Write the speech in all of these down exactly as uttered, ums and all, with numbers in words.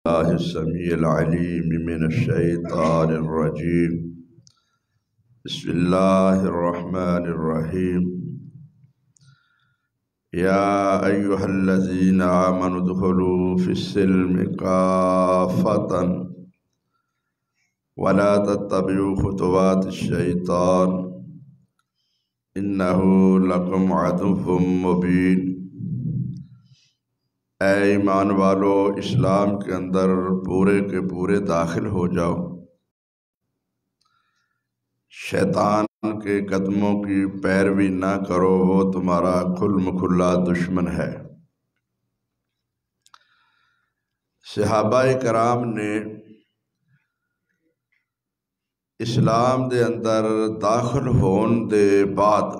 अस्समीउल अलीम मिनश्शैतानिर रजीम। बिस्मिल्लाहिर रहमानिर रहीम। या अय्युहल्लज़ीना आमनु दुखुलू फिस्सिल्मि काफ़तन वला तत्तबिउ खुतुवातिश शैतान इन्नहु लकुम अदुव्वुम मुबीन। ऐ ईमान वालो, इस्लाम के अंदर पूरे के पूरे दाखिल हो जाओ। शैतान के कदमों की पैरवी ना करो, वो तुम्हारा खुल्म खुल्ला दुश्मन है। सहाबाए कराम ने इस्लाम दे अंदर दाखिल होने दे बाद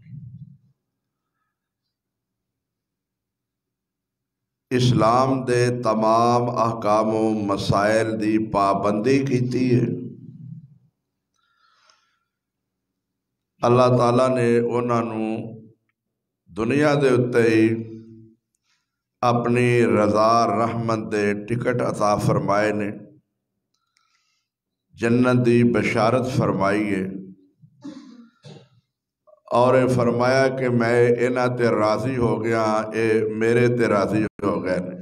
इस्लाम दे तमाम अहकामो मसाइल दी पाबंदी की है। अल्लाह ताला ने उन्होंने दुनिया दे उत्ते ही अपनी रजा रहमत दे टिकट अता फरमाए ने, जन्नत दी बशारत फरमाई है और फरमाया कि मैं इन्हां ते राजी हो गया, ये मेरे ते राजी हो गए ने।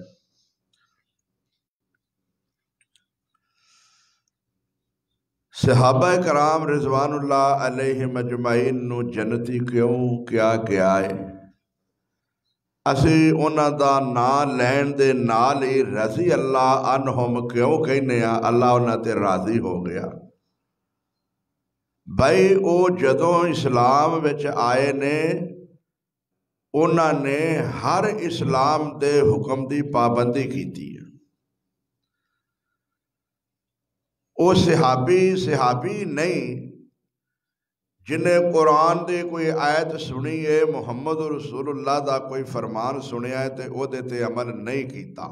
सहाबा कराम रिजवानुल्लाह अलैहिम अजमाइन नू जन्नती क्यों क्या गया है? असी उन्हां दा नाम लैन दे नाल ही रजी अल्लाह अनहुम क्यों कहने आ? अल्लाह उन्हां ते राजी हो गया। भाई वो जदों इस्लाम विच आए ने, उन्होंने हर इस्लाम दे हुक्म की पाबंदी की है। वो सहाबी सहाबी नहीं जिन्हें कुरान की कोई आयत सुनी है, मुहम्मद रसूलुल्लाह दा कोई फरमान सुनिया है तो वो ते अमल नहीं किया।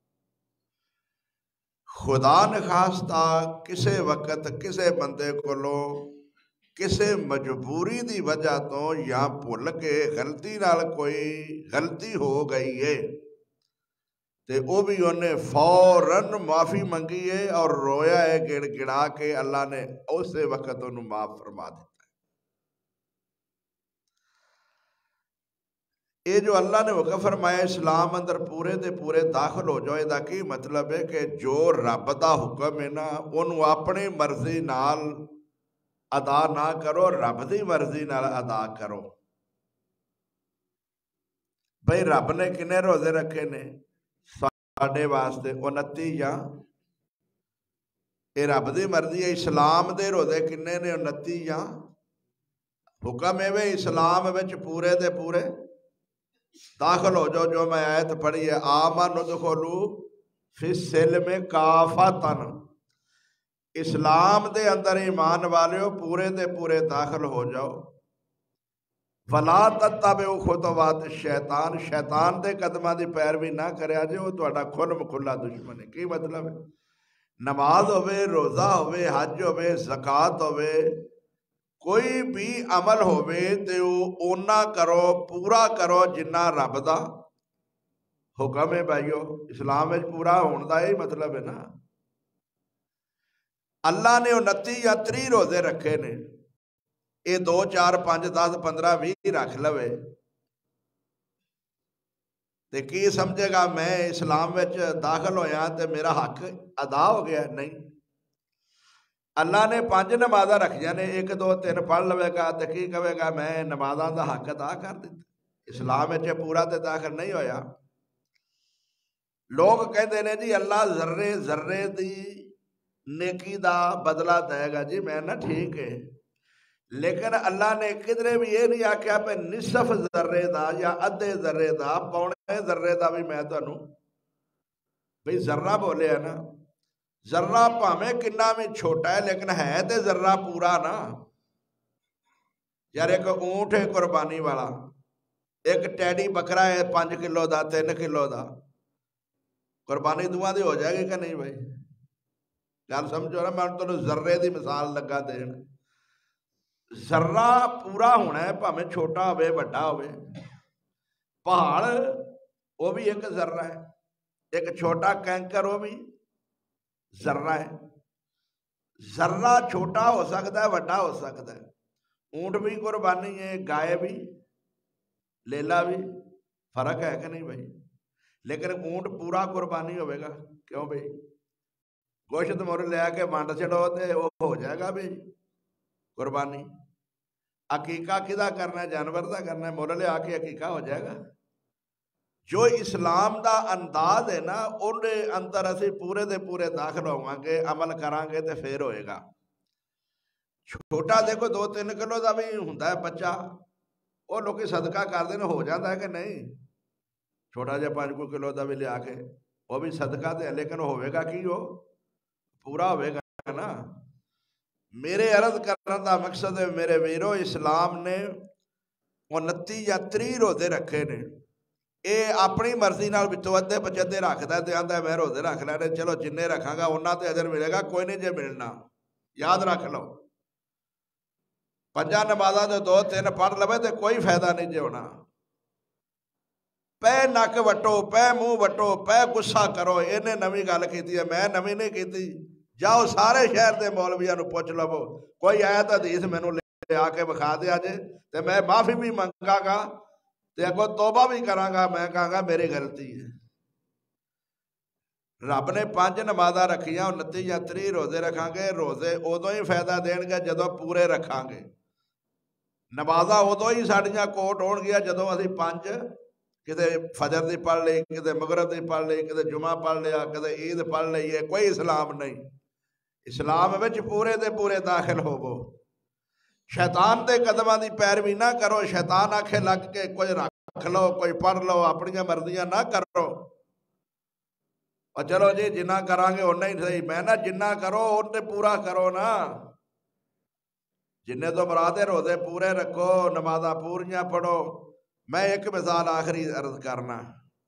खुदा न खास्ता किसी वक्त किसी बंदे कोलों किसी मजबूरी की वजह तो या भुल के गलती नाल कोई गलती हो गई है तो वो भी उन्हें फौरन माफ़ी मंगी है और रोया है गिड़ गिड़ा के। अल्लाह ने उस वक्त उन्होंने माफ फरमा दिता। ये जो अल्लाह ने हुक्म फरमाया इस्लाम अंदर पूरे दे पूरे दाखिल हो जाओ, इसका की मतलब है कि जो रब का हुक्म है ना, उन्होंने अपनी मर्जी नाल अदा ना करो, रब की मर्जी नाल अदा करो। भाई रब ने किन्ने रोजे रखे ने साडे वास्ते? उनती या ये रब की मर्जी है। इस्लाम के रोजे किन्ने ने? उनती या हुक्म एवे इस्लाम विच पूरे दे पूरे दाखिल हो जाओ। जो मैं आयत पढ़ी है, आमन उदखुलू फिस्सिल्मि काफ़तन, इस्लाम दे अंदर ईमान वालियो पूरे दे पूरे दाखिल हो जाओ। वला तत्तबिउ खुतुवातिश शैतान, शैतान दे कदमां दी पैरवी ना करया जे, वो तुहाडा खुल्म खुला दुश्मन है। की मतलब है? नमाज होवे, रोज़ा होवे, हज होवे, ज़कात होवे, कोई भी अमल होवे तो ओना करो, पूरा करो जिन्ना रब दा हुक्म है। भाईओ इस्लाम में पूरा होने का यही मतलब है ना। अल्लाह ने उनती या त्री रोजे रखे ने, ये दो चार पांच दस पंद्रह भी रख लवे तो की समझेगा मैं इस्लाम में दाखिल होया तो मेरा हक अदा हो गया? नहीं। अल्लाह ने पांच नमाजा रखिया ने, एक दो तीन पढ़ लवेगा तो की कहेगा मैं नमाजा का हक अदा कर दिता? इस्लाम में पूरा तो दाखिल नहीं होया। लोग कहते हैं जी अल्लाह जर्रे जर्रे दी नेकी दा बदला देगा। जी मैं ना ठीक है, लेकिन अल्लाह ने किधरे भी ये नहीं आख्या पे निसफ जर्रे दा या अद्धे जर्रे दा, पौने जर्रे दा भी मैं तुहानू भाई जर्रा बोले है ना। जर्रा भावें किन्ना भी छोटा है लेकिन है तो जर्रा पूरा ना। यार एक ऊंट है कुर्बानी वाला, एक टैडी बकरा है पांच किलो का तीन किलो का, कुर्बानी दुआ दी हो जाएगी कि नहीं? भाई गल समझो ना, मैं तुहानू जर्रे की मिसाल लगा देन। जर्रा पूरा होना है, भावें छोटा होवे वड्डा होवे। पहाड़ वो भी एक जर्रा है, एक छोटा कैंकर वो भी जर्रा है। जर्रा छोटा हो सकता है, वड्डा हो सकता है। ऊंट भी कुर्बानी है, गाय भी, लेला भी, फर्क है कि नहीं भाई? लेकिन ऊंट पूरा कुर्बानी होगा, क्यों भाई? गोश्त मुर लिया के वंड छड़ो तो वो हो जाएगा भाई कुर्बानी। अकीका किदा करना है? जानवर का करना है, मुल लिया के अकीका हो जाएगा। जो इस्लाम का अंदाज है ना, उनके अंदर असी पूरे दे पूरे दाखिल होवांगे, अमल करांगे तो फिर होएगा। छोटा देखो दो तीन किलो का भी होंदा है बच्चा, वो लोग सदका करते हैं, हो जाता है कि नहीं? छोटा जहा पाँच को किलो का भी लिया के वो भी सदका दे, लेकिन होगा की हो पूरा होगा ना। मेरे अर्ज करने का मकसद है मेरे वीरो, इस्लाम ने उनती या त्री रोजे रखे ने। ये अपनी मर्जी नाल विचों अद्धे पचद्धे रखता तो आंदा मैं रोजे रख लैने, चलो जिन्ने रखांगा उन्ना तो अजर मिलेगा, कोई नहीं जे मिलना। याद रख लो, पंजा नमाजा जो दो तीन पढ़ लवे तो कोई फायदा नहीं जे होना। पै नक वटो, पै मुंह वटो, पै गुस्सा करो, इन्हें नवी गल की है, मैं नवी नहीं की। जाओ सारे शहर के मौलविया पुछ लवो, कोई आयत हदीस मैनू ले आके विखा दे अजे तो मैं माफी भी मंगागा, तो अगों तौबा भी करांगा। मैं कहांगा मेरी गलती है। रब ने पांच नमाजा रखिया, उनती या त्री रोजे रखांगे। रोजे उदों ही फायदा देणगे जदों पूरे रखांगे। नमाजा उदों ही साड़ियां कोट होणगियां जदों असीं पंज किते फजर की पढ़ ली, किते मगरब की पढ़ ली, किते जुमा पढ़ लिया, किते ईद पढ़ ली है। कोई इस्लाम नहीं। इस्लाम विच पूरे दे पूरे दाखिल होवो। शैतान के कदमां की पैरवी ना करो। शैतान आखे लग के कुछ रख लो, कोई पढ़ लो, अपनियां मर्जियां ना करो। और चलो जी जिन्ना करांगे उन्ना ही सही। मैं ना जिन्ना करो उन्ने पूरा करो ना। जिन्ने तो मुरादे रोजे पूरे रखो, नमाजा पूरियां पढ़ो। मैं एक मिसाल आखिरी अर्ज करना।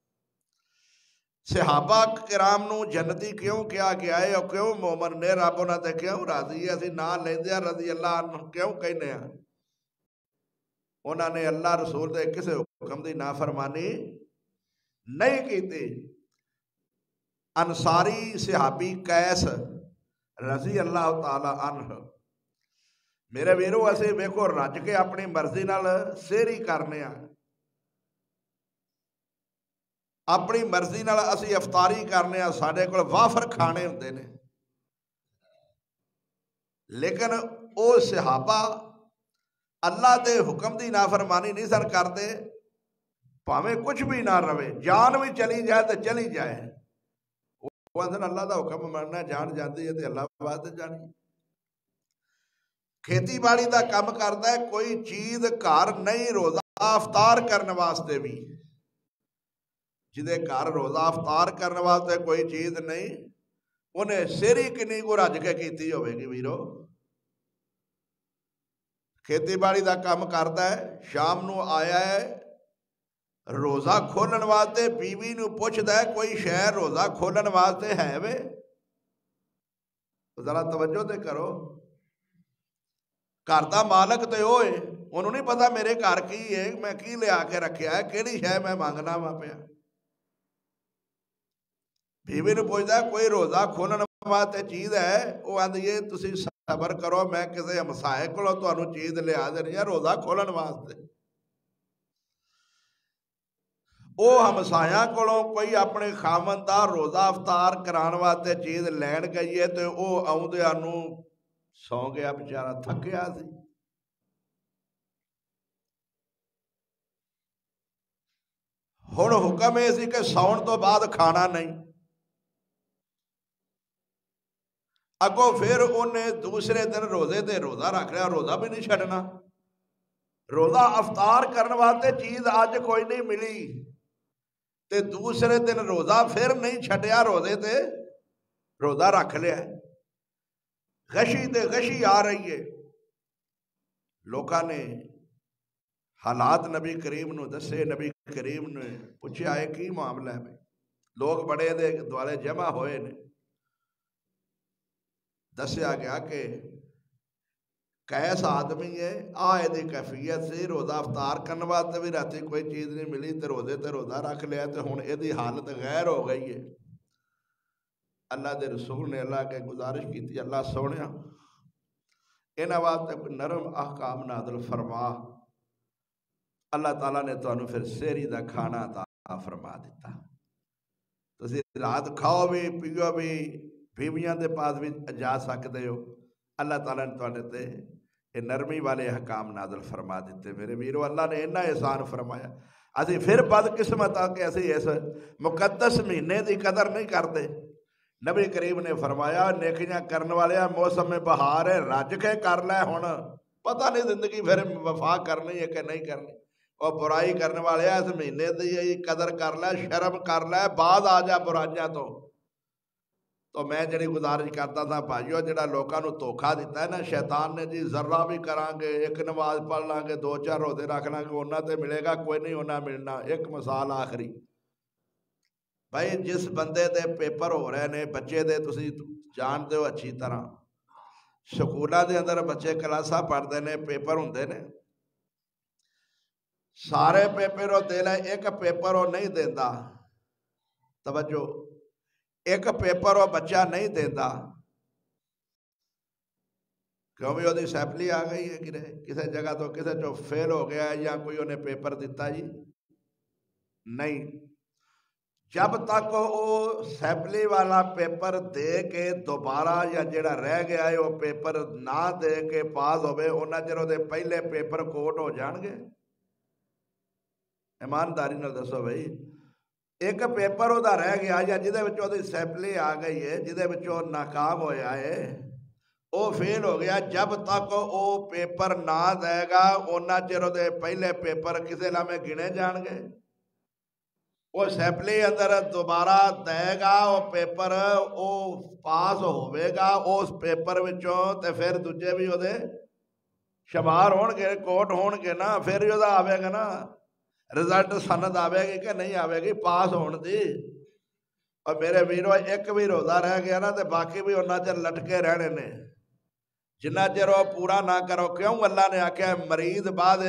सहाबा किराम नू जन्नती क्यों कहा गया है और क्यों मोमन ने रब उन्हां ते क्यों राजी है? असीं नाम लेंदे आ रज़ी अल्लाह अन्हु क्यों कहने आ? उन्होंने अल्लाह रसूल के किसी हुक्म की नाफरमानी नहीं की। अंसारी सहाबी कैस रज़ी अल्लाह तआला अन्हु, मेरे वीरो असीं वेखो रज के अपनी मर्जी नाल सेहरी करने आ, अपनी मर्जी नाल असीं अफतारी करने आ, साडे कोल वाफर खाने हुंदे ने। लेकिन वो सहाबा अल्लाह के हुक्म की नाफरमानी नहीं सन करते, भावें कुछ भी ना रवे, जान भी चली जाए तो चली जाए। वो आंदे अल्लाह का हुक्म मनना, जान जाती है तो अल्लाह बात जानी। खेती बाड़ी का काम करता है, कोई चीज घर नहीं रोजा अफतार करने वास्ते भी, जिदे घर रोजा अफतार करने वास्ते कोई चीज नहीं, उन्हें सेरी किन्नी को रज के की होगी वीरो। खेती बाड़ी का काम करता है, शाम को आया है रोजा खोलन वास्ते, बीवी नूं पुछदा है कोई शहर रोजा खोलन वास्ते है वे? जरा तवज्जो ते करो। घर का मालक तो वो है, उन्होंने नहीं पता मेरे घर की है, मैं की लिया के रखा है, कि शह मैं मंगना वा पिया। बीवी ने पूछता कोई रोजा खोलन वास्ते चीज है? वो आंदी है तुसीं सबर करो, मैं किसी हमसाए कोलों तुहानूं चीज लिया देनी है रोजा खोलन वास्ते। वो हमसाया कोलों कोई अपने खामन का रोजा अफतार कराने वास्ते चीज लैन गई है, तो वो आउंदिआं नूं सौ गया, बेचारा थकिया सी। हुण हुक्म यह सी कि सौण तो बाद खाना नहीं। अगों फिर उन्हें दूसरे दिन रोजे ते रोजा रख लिया, रोजा भी नहीं छड्डना। रोजा अफतार करने वास्ते चीज अज कोई नहीं मिली, ते दूसरे दिन रोजा फिर नहीं छड्डिया, रोजे ते रोजा रख लिया। गशी ते गशी आ रही है। लोगों ने हालात नबी करीम नूं दसे, नबी करीम ने पूछा है की मामला है? लोग बड़े दे दुआले जमा होए ने। दसिया गया कि कैस आदमी है, आ यदी कैफियत से रोजा अफतार करने वास्ते भी राती कोई चीज़ नहीं मिली, तो रोजे ते रोजा रख लिया, तो हुण यदी हालत गैर हो गई है। अल्लाह के रसूल ने अल्लाह के गुजारिश की, अल्लाह सोने इन्हां वास्ते कोई नरम अहकाम नाज़िल फरमा। अल्लाह ताला ने तुहानू फिर सेहरी का खाना अता फरमा दिता। तुसीं रात खाओ भी पीओ भी, बीवियां के पास भी जा सकते हो। अल्लाह ताला ने तुहाडे ते ये नरमी वाले हकाम नाज़िल फरमा दिते। मेरे वीरो, अल्लाह ने इन्ना एहसान फरमाया। असी फिर बदकिस्मत आ के असी इस मुकद्दस महीने की कदर नहीं करते। नबी करीम ने फरमाया, नेकियां करने वाले मौसम में बहार है, रज के कर लै। हुण पता नहीं जिंदगी फिर वफा करनी है कि नहीं करनी। और बुराई करने वाले इस महीने की कदर कर लै, शर्म कर लै, बाद आ जा बुराइयां तो। तो मैं जी गुजारिश करता था भाईओ, जो लोगों को धोखा दिता है ना शैतान ने जी, जर्रा भी करांगे, एक नमाज पढ़ लांगे, दो चार रोजे रख लांगे, उन्होंने तो मिलेगा कोई नहीं, उन्हें मिलना। एक मिसाल आखिरी भाई, जिस बंदे दे पेपर हो रहे ने बच्चे दे, तुसी जानते हो अच्छी तरह, स्कूलों के अंदर बच्चे क्लासा पढ़ते हैं, पेपर होंगे ने, सारे पेपर वो देना, एक पेपर वो नहीं देता। तवज्जो, एक पेपर वो बच्चा नहीं देता, क्यों भी वो सैपली आ गई है कि किसी जगह तो किसी चो फेल हो गया है या कोई उन्हें पेपर दिता जी नहीं। जब तक वो सैपली वाला पेपर दे के दोबारा या जेड़ा रह गया है वो पेपर ना दे के पास होवे, उन्ना चिर उहदे पहले पेपर कोट हो जाएंगे। ईमानदारी नाल दसो भाई, एक पेपर उहदा रह गया या जिहदे विच उहदी सैपली आ गई है, जिहदे विच वो नाकाम होया है, वो फेल हो गया, जब तक वो पेपर ना देगा उन्ना चिर उहदे पहले पेपर किसे लामे गिने जाएंगे। वो सैपली अंदर दोबारा देगा, वो पेपर वो पास होवेगा उस पेपर विचों, ते फिर दूजे भी उहदे शुमार होणगे, कोट होणगे ना, फिर ही उहदा आवेगा ना रिजल्ट, सनद आवेगी कि नहीं आवेगी पास होने दी। और मेरे वीरो, एक भी रोजा रह गया ना तो बाकी भी उन्ना चिर लटके रहने ने, जिन्ना चिर वो पूरा ना करो। क्यों? अल्लाह ने आख्या मरीज बाद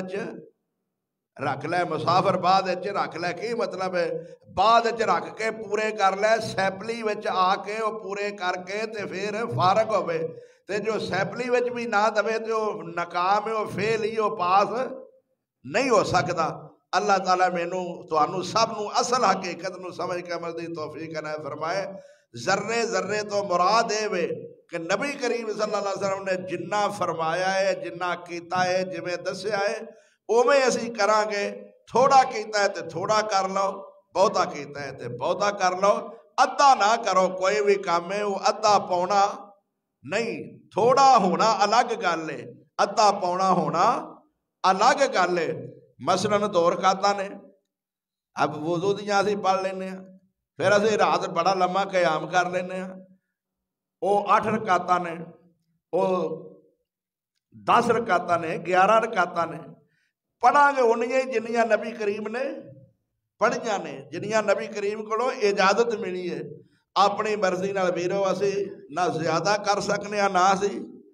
रख लै, मुसाफिर बाद रख लै। की मतलब है? बाद रख के पूरे कर लै, सैपली विच आके वो पूरे करके ते फिर फारग होवे। ते जो सैपली विच भी ना दवे तो नाकाम है, वो फेल ही, वो पास नहीं हो सकता। अल्लाह ताला मैनू तुहानू सब नू असल हकीकत नू समझ के अमल दी तौफीक इनायत फरमाए। जर्रे जर्रे तो मुराद ए वे कि नबी करीम सल्लल्लाहु अलैहि वसल्लम ने जिन्ना फरमाया है, जिन्ना कीता है, जिवें दस्या है उवें असी करांगे। थोड़ा कीता है तो थोड़ा कर लो, बहुता कीता है तो बहुता कर लो। अद्धा ना करो, कोई भी काम है वो अद्धा पौना नहीं। थोड़ा होना अलग गल है, अद्धा पौना होना अलग गल है। मसलन दो रकातां ने, अब वुज़ू दियां असीं पढ़ लैंदे आ, फिर असीं रात बड़ा लम्मा क़याम कर लैंदे आ, वो अठ रकातां ने, वो दस रकातां ने, ग्यारह रकातां ने। पढ़ांगे उन्नियां ही जिन्नियां नबी करीम ने पढ़ियां ने, जिन्नियां नबी करीम कोलों इजाजत मिली है। अपनी मर्जी नाल वीरो असीं ना ज्यादा कर सकने, ना असीं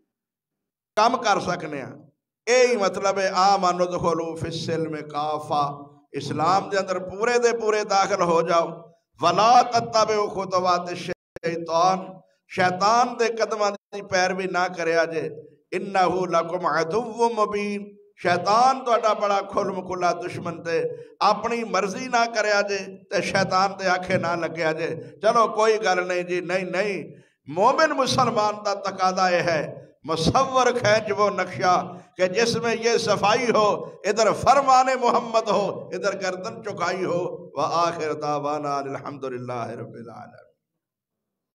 कम कर सकने। यही मतलब है आमनु दुखुलू फिस्सिल्म काफा, इस्लाम के अंदर पूरे दे पूरे दाखिल हो जाओ। वला तत्तबिउ खुतवात शैतान, शैतान दे कदमां दी पैरवी ना करया जे। इन्नहु लकुम अदुव्वुम मुबीन, शैतान तुहाडा बड़ा खुल्म खुला दुश्मन ते। अपनी मर्जी ना करया जे ते शैतान ते आखे ना लग्या जे। चलो कोई गल नहीं जी, नहीं नहीं, मोमिन मुसलमान का तकादा यह है मुसव्वर खैच वो नक्शा कि जिसमें ये सफाई हो, इधर फरमाने मोहम्मद हो, इधर गर्दन चुकाई हो। व आखिर दावाना अल्हम्दुलिल्लाहि रब्बिल आलमीन।